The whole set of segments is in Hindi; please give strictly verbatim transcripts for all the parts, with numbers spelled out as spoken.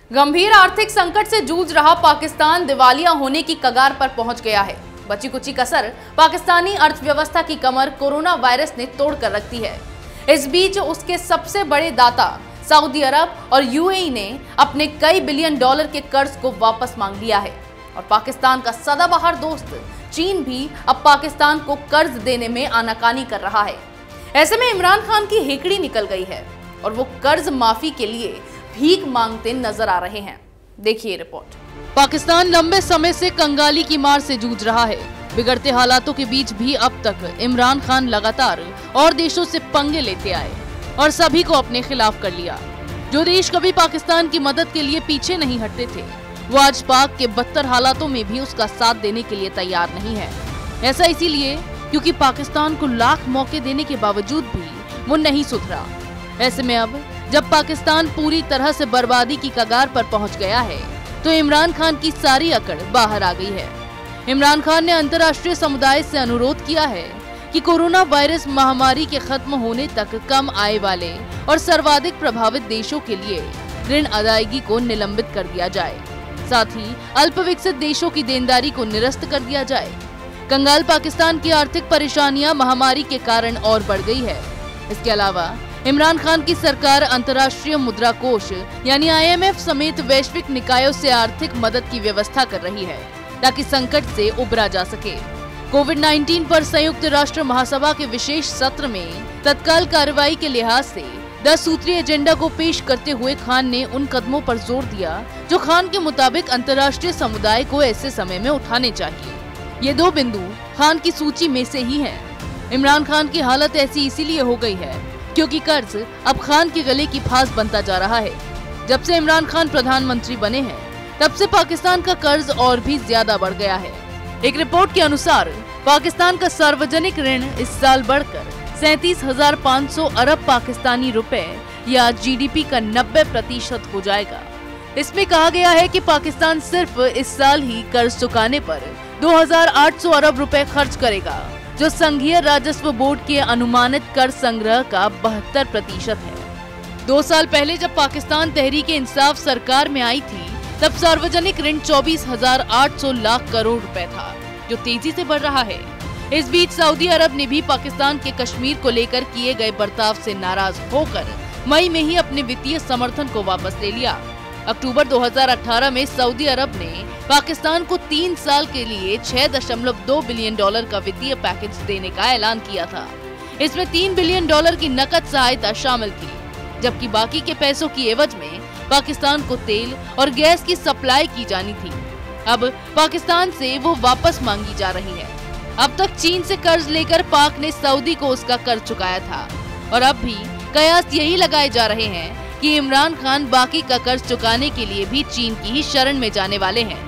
गंभीर आर्थिक संकट से जूझ रहा पाकिस्तान दिवालिया होने की कगार पर पहुंच गया है। बची कुची कसर पाकिस्तानी अर्थव्यवस्था की कमर कोरोना वायरस ने तोड़ कर रख दी है। इस बीच उसके सबसे बड़े दाता सऊदी अरब और यूएई ने अपने कई बिलियन डॉलर के कर्ज को वापस मांग लिया है और पाकिस्तान का सदाबहार दोस्त चीन भी अब पाकिस्तान को कर्ज देने में आनाकानी कर रहा है। ऐसे में इमरान खान की हेकड़ी निकल गई है और वो कर्ज माफी के लिए भीख मांगते नजर आ रहे हैं। देखिए रिपोर्ट। पाकिस्तान लंबे समय से कंगाली की मार से जूझ रहा है। बिगड़ते हालातों के बीच भी अब तक इमरान खान लगातार और देशों से पंगे लेते आए और सभी को अपने खिलाफ कर लिया। जो देश कभी पाकिस्तान की मदद के लिए पीछे नहीं हटते थे, वो आज पाक के बदतर हालातों में भी उसका साथ देने के लिए तैयार नहीं है। ऐसा इसीलिए क्योंकि पाकिस्तान को लाख मौके देने के बावजूद भी वो नहीं सुधरा। ऐसे में अब जब पाकिस्तान पूरी तरह से बर्बादी की कगार पर पहुंच गया है, तो इमरान खान की सारी अकड़ बाहर आ गई है। इमरान खान ने अंतर्राष्ट्रीय समुदाय से अनुरोध किया है कि कोरोना वायरस महामारी के खत्म होने तक कम आय वाले और सर्वाधिक प्रभावित देशों के लिए ऋण अदायगी को निलंबित कर दिया जाए। साथ ही अल्प विकसित देशों की देनदारी को निरस्त कर दिया जाए। कंगाल पाकिस्तान की आर्थिक परेशानियां महामारी के कारण और बढ़ गई है। इसके अलावा इमरान खान की सरकार अंतर्राष्ट्रीय मुद्रा कोष यानी आई एम एफ समेत वैश्विक निकायों से आर्थिक मदद की व्यवस्था कर रही है ताकि संकट से उबरा जा सके। कोविड उन्नीस पर संयुक्त राष्ट्र महासभा के विशेष सत्र में तत्काल कार्रवाई के लिहाज से दस सूत्रीय एजेंडा को पेश करते हुए खान ने उन कदमों पर जोर दिया जो खान के मुताबिक अंतर्राष्ट्रीय समुदाय को ऐसे समय में उठाने चाहिए। ये दो बिंदु खान की सूची में से ही हैं। इमरान खान की हालत ऐसी इसीलिए हो गई है क्योंकि कर्ज अब खान के गले की फांस बनता जा रहा है। जब से इमरान खान प्रधानमंत्री बने हैं, तब से पाकिस्तान का कर्ज और भी ज्यादा बढ़ गया है। एक रिपोर्ट के अनुसार पाकिस्तान का सार्वजनिक ऋण इस साल बढ़कर सैंतीस हजार पाँच सौ अरब पाकिस्तानी रुपए या जी डी पी का नब्बे प्रतिशत हो जाएगा। इसमें कहा गया है कि पाकिस्तान सिर्फ इस साल ही कर्ज चुकाने पर दो हजार आठ सौ अरब रुपए खर्च करेगा, जो संघीय राजस्व बोर्ड के अनुमानित कर संग्रह का बहत्तर प्रतिशत है। दो साल पहले जब पाकिस्तान तहरीक इंसाफ सरकार में आई थी, तब सार्वजनिक ऋण चौबीस हजार आठ सौ लाख करोड़ रुपए था, जो तेजी से बढ़ रहा है। इस बीच सऊदी अरब ने भी पाकिस्तान के कश्मीर को लेकर किए गए बर्ताव से नाराज होकर मई में ही अपने वित्तीय समर्थन को वापस ले लिया। अक्टूबर दो हजार अठारह में सऊदी अरब ने पाकिस्तान को तीन साल के लिए छह दशमलव दो बिलियन डॉलर का वित्तीय पैकेज देने का ऐलान किया था। इसमें तीन बिलियन डॉलर की नकद सहायता शामिल थी, जबकि बाकी के पैसों की एवज में पाकिस्तान को तेल और गैस की सप्लाई की जानी थी। अब पाकिस्तान से वो वापस मांगी जा रही है। अब तक चीन से कर्ज लेकर पाक ने सऊदी को उसका कर्ज चुकाया था और अब भी कयास यही लगाए जा रहे हैं कि इमरान खान बाकी का कर्ज चुकाने के लिए भी चीन की ही शरण में जाने वाले हैं।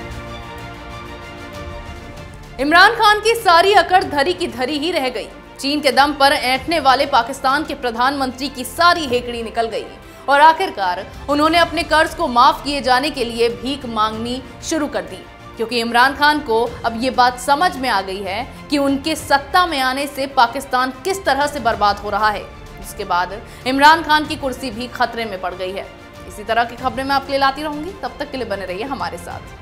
इमरान खान की सारी अकड़ धरी की धरी ही रह गई। चीन के दम पर ऐंठने वाले पाकिस्तान के प्रधानमंत्री की सारी हेकड़ी निकल गई और आखिरकार उन्होंने अपने कर्ज को माफ किए जाने के लिए भीख मांगनी शुरू कर दी, क्योंकि इमरान खान को अब ये बात समझ में आ गई है कि उनके सत्ता में आने से पाकिस्तान किस तरह से बर्बाद हो रहा है। इसके बाद इमरान खान की कुर्सी भी खतरे में पड़ गई है। इसी तरह की खबरें मैं आपके लिए लाती रहूंगी, तब तक के लिए बने रहिए हमारे साथ।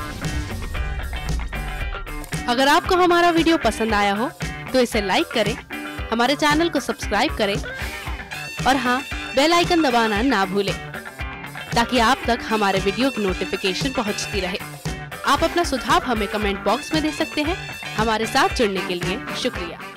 अगर आपको हमारा वीडियो पसंद आया हो तो इसे लाइक करें, हमारे चैनल को सब्सक्राइब करें और हाँ, बेल आइकन दबाना ना भूलें ताकि आप तक हमारे वीडियो की नोटिफिकेशन पहुंचती रहे। आप अपना सुझाव हमें कमेंट बॉक्स में दे सकते हैं। हमारे साथ जुड़ने के लिए शुक्रिया।